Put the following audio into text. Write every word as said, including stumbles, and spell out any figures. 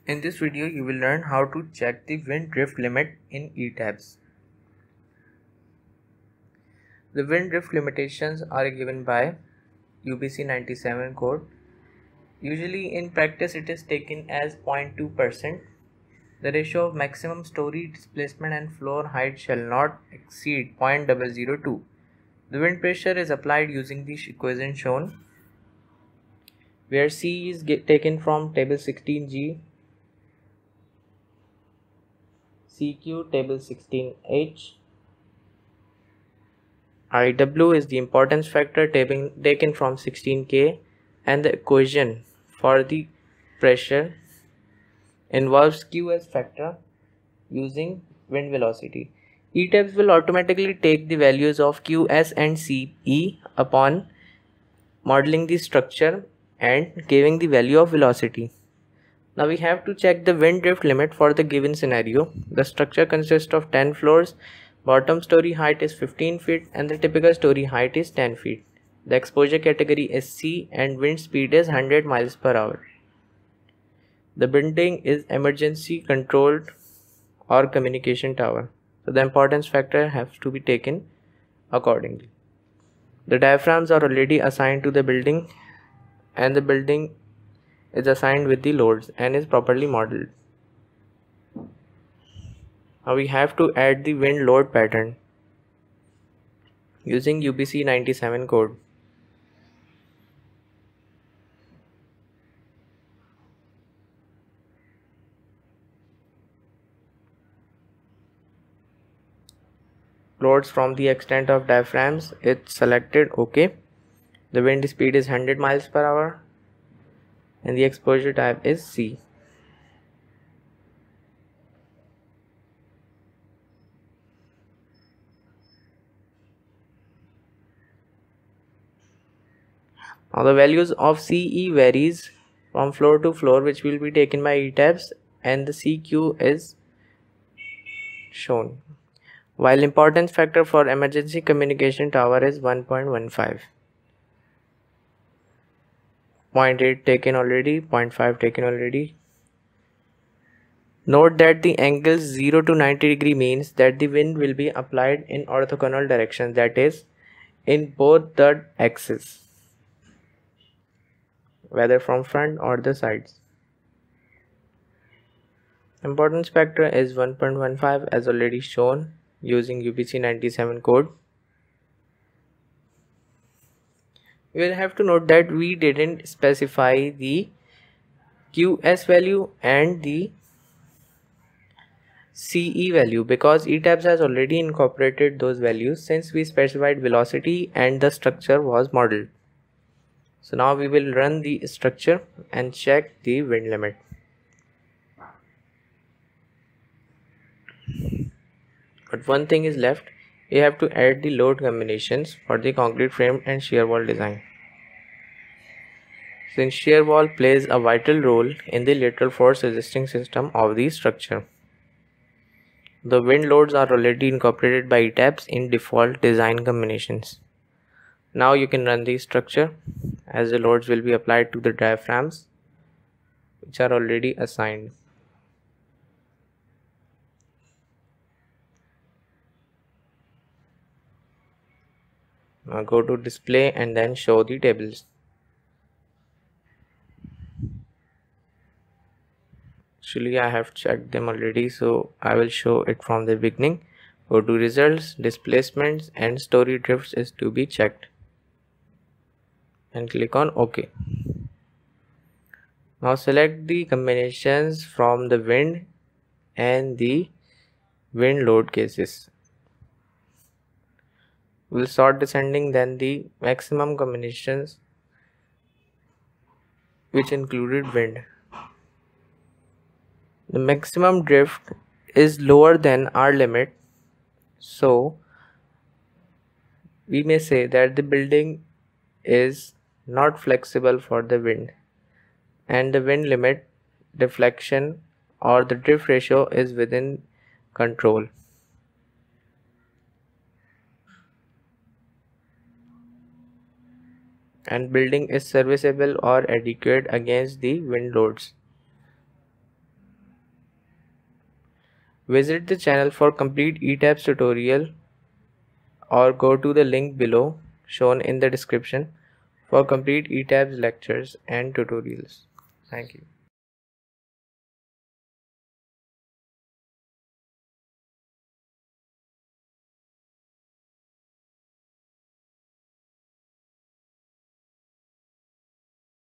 In this video, you will learn how to check the wind drift limit in Etabs. The wind drift limitations are given by U B C ninety-seven code. Usually in practice it is taken as zero point two percent. The ratio of maximum story displacement and floor height shall not exceed zero point zero zero two. The wind pressure is applied using the equation shown, where C is taken from table sixteen G, C Q table sixteen H, I W is the importance factor taken from sixteen K, and the equation for the pressure involves Q as factor using wind velocity. Etabs will automatically take the values of Q S and C E upon modeling the structure and giving the value of velocity. Now we have to check the wind drift limit for the given scenario. The structure consists of ten floors, bottom story height is fifteen feet and the typical story height is ten feet. The exposure category is C and wind speed is one hundred miles per hour. The building is emergency controlled or communication tower, so the importance factor has to be taken accordingly. The diaphragms are already assigned to the building and the building is assigned with the loads and is properly modeled. Now we have to add the wind load pattern using U B C ninety-seven code. Loads from the extent of diaphragms, it's selected OK. The wind speed is one hundred miles per hour and the exposure type is C. Now the values of C E varies from floor to floor, which will be taken by Etabs, and the C Q is shown, while importance factor for emergency communication tower is one point one five. zero point eight taken already, zero point five taken already. Note that the angle zero to ninety degree means that the wind will be applied in orthogonal direction, that is in both the axes, whether from front or the sides. Importance factor is one point one five as already shown using U B C ninety-seven code. You will have to note that we didn't specify the Q S value and the C E value because Etabs has already incorporated those values since we specified velocity and the structure was modeled. So now we will run the structure and check the wind limit. But one thing is left. You have to add the load combinations for the concrete frame and shear wall design. Since shear wall plays a vital role in the lateral force resisting system of the structure. The wind loads are already incorporated by Etabs in default design combinations. Now you can run the structure as the loads will be applied to the diaphragms which are already assigned. Now go to display and then show the tables. Actually I have checked them already, so I will show it from the beginning. Go to results, displacements and story drifts is to be checked and click on OK. Now select the combinations from the wind and the wind load cases. We'll sort descending, then the maximum combinations which included wind. The maximum drift is lower than our limit, so we may say that the building is not flexible for the wind and the wind limit, deflection or the drift ratio is within control. And building is serviceable or adequate against the wind loads. Visit the channel for complete Etabs tutorial or go to the link below shown in the description for complete Etabs lectures and tutorials. Thank you.